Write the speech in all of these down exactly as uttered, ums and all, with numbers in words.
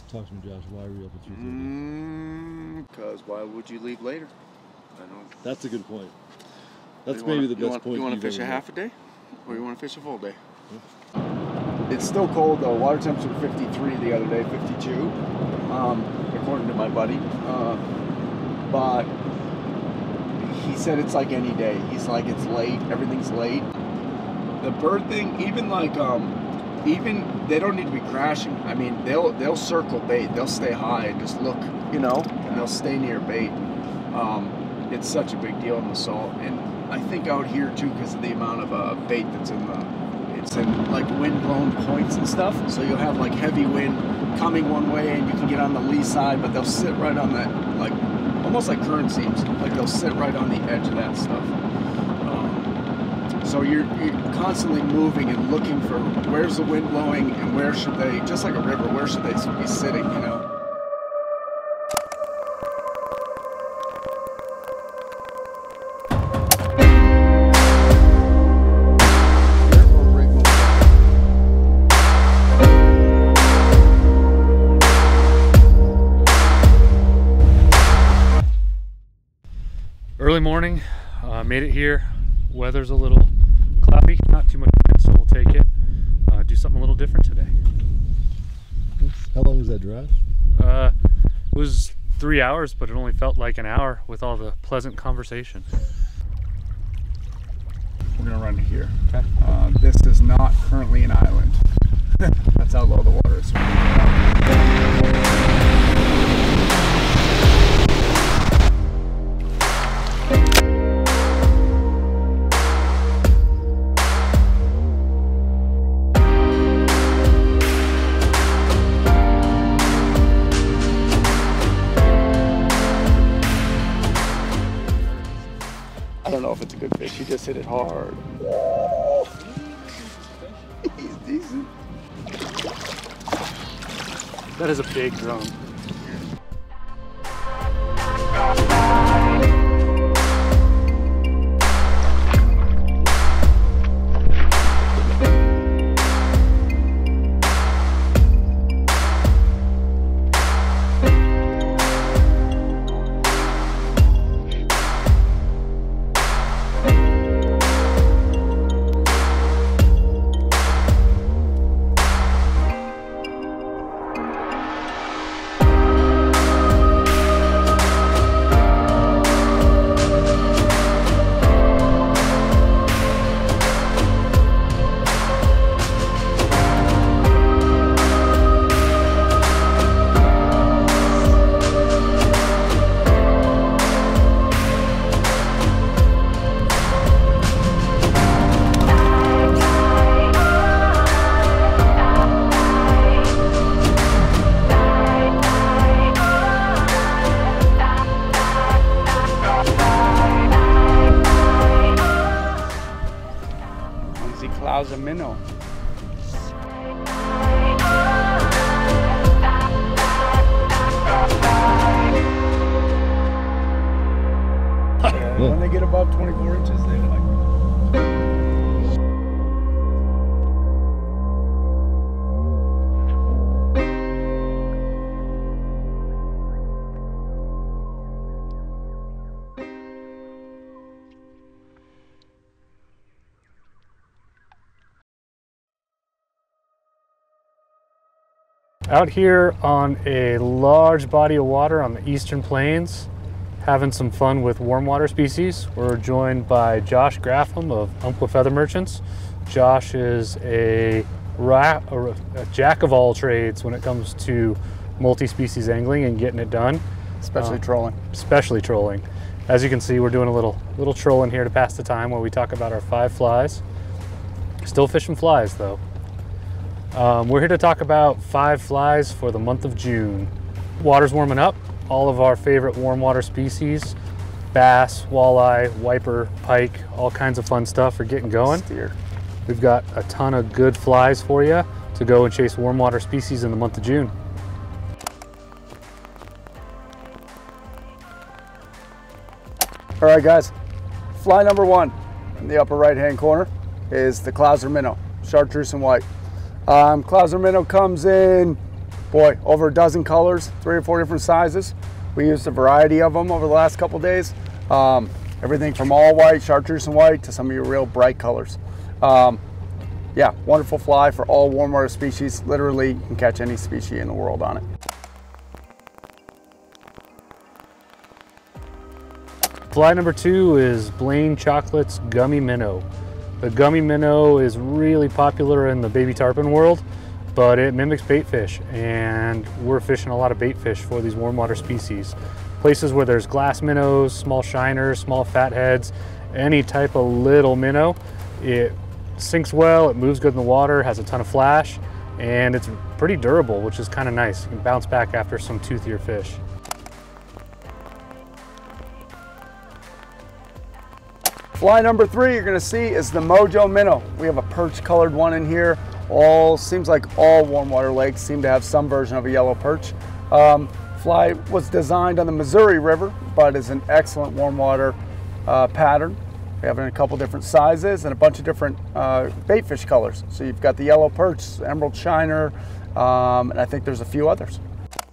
Talk to me, Josh. Why are we up at three thirty? Because mm, why would you leave later? I don't. That's a good point. That's maybe wanna, the best want, point. You want to fish a half made. a day, or you want to fish a full day? Yeah. It's still cold though. Water temperature fifty-three the other day, fifty-two, um, according to my buddy. Uh, but he said it's like any day. He's like, it's late. Everything's late. The bird thing, even like um. Even they don't need to be crashing. I mean, they'll they'll circle bait. They'll stay high and just look, you know, and they'll stay near bait. Um, it's such a big deal in the salt, and I think out here too, because of the amount of uh, bait that's in the, it's in like wind-blown points and stuff. So you'll have like heavy wind coming one way, and you can get on the lee side, but they'll sit right on that, like almost like current seams. Like they'll sit right on the edge of that stuff. So you're, you're constantly moving and looking for where's the wind blowing and where should they, just like a river, where should they be sitting, you know? Early morning, uh, made it here. Weather's a little cloudy, not too much wind, so we'll take it. Uh, do something a little different today. How long was that drive? Uh, it was three hours, but it only felt like an hour with all the pleasant conversation. We're gonna run to here. Okay. Uh, this is not currently an island. That's how low the water is. I don't know if it's a good fish. He just hit it hard. He's decent. That is a big drum. Clouds of minnow. Yeah, when they get above twenty-four inches, they like. Out here on a large body of water on the Eastern Plains, having some fun with warm water species. We're joined by Josh Graffam of Umpqua Feather Merchants. Josh is a, ra a, a jack of all trades when it comes to multi-species angling and getting it done. Especially uh, trolling. Especially trolling. As you can see, we're doing a little, little trolling here to pass the time where we talk about our five flies. Still fishing flies though. Um, we're here to talk about five flies for the month of June. Water's warming up. All of our favorite warm water species, bass, walleye, wiper, pike, all kinds of fun stuff are getting going. Steer. We've got a ton of good flies for you to go and chase warm water species in the month of June. All right, guys, fly number one in the upper right-hand corner is the Clouser minnow, chartreuse and white. Um, Clouser minnow comes in boy, over a dozen colors, three or four different sizes. We used a variety of them over the last couple days. Um, everything from all white, chartreuse and white, to some of your real bright colors. Um, yeah, wonderful fly for all warm water species. Literally, you can catch any species in the world on it. Fly number two is Blaine Chocolate's Gummy Minnow. The gummy minnow is really popular in the baby tarpon world, but it mimics bait fish, and we're fishing a lot of bait fish for these warm water species. Places where there's glass minnows, small shiners, small fatheads, any type of little minnow. It sinks well, it moves good in the water, has a ton of flash, and it's pretty durable, which is kind of nice. You can bounce back after some toothier fish. Fly number three you're gonna see is the Mojo Minnow. We have a perch colored one in here. All, seems like all warm water lakes seem to have some version of a yellow perch. Um, fly was designed on the Missouri River, but is an excellent warm water uh, pattern. We have it in a couple different sizes and a bunch of different uh, bait fish colors. So you've got the yellow perch, emerald shiner, um, and I think there's a few others.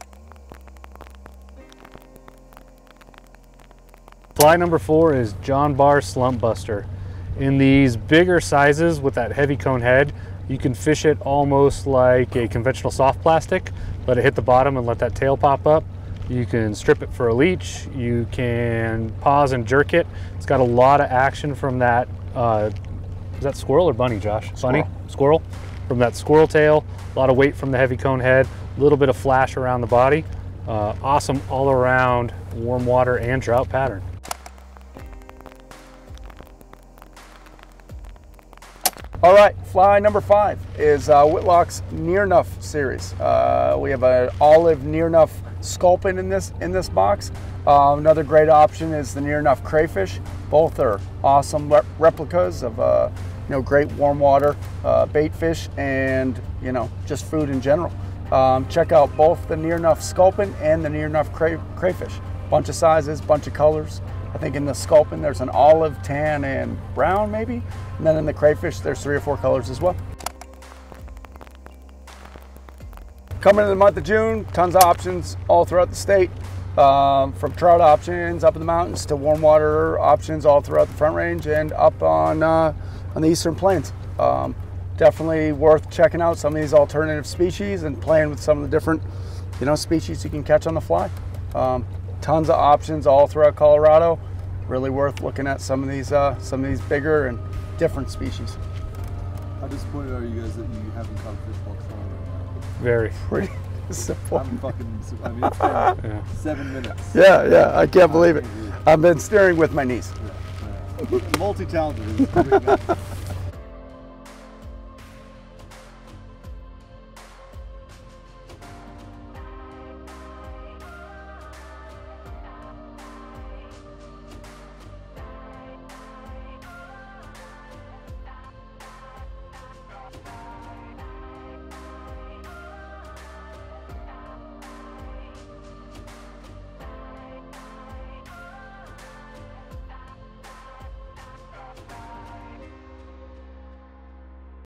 Fly number four is John Barr Slump Buster. In these bigger sizes with that heavy cone head, you can fish it almost like a conventional soft plastic. Let it hit the bottom and let that tail pop up. You can strip it for a leech. You can pause and jerk it. It's got a lot of action from that, uh, is that squirrel or bunny, Josh? Squirrel. Bunny? Squirrel? From that squirrel tail, a lot of weight from the heavy cone head, a little bit of flash around the body. Uh, awesome all around warm water and drought pattern. All right, fly number five is uh, Whitlock's Near Enough series. Uh, we have an olive Near Enough sculpin in this in this box. Uh, another great option is the Near Enough crayfish. Both are awesome re replicas of uh, you know, great warm water uh, bait fish and you know, just food in general. Um, check out both the Near Enough sculpin and the Near Enough cray crayfish. Bunch of sizes, bunch of colors. I think in the sculpin there's an olive, tan, and brown maybe. And then in the crayfish there's three or four colors as well. Coming in the month of June, tons of options all throughout the state. Um, from trout options up in the mountains to warm water options all throughout the Front Range and up on, uh, on the Eastern Plains. Um, definitely worth checking out some of these alternative species and playing with some of the different you know, species you can catch on the fly. Um, tons of options all throughout Colorado. Really worth looking at some of these uh, some of these bigger and different species. How disappointed are you guys that you haven't caught a fish while trolling right now? Very. Pretty disappointed. I'm fucking, I mean, it's been Yeah. seven minutes. Yeah, yeah, I can't believe it. I can't believe it. I've been steering with my knees. Yeah, yeah. Multi-talented.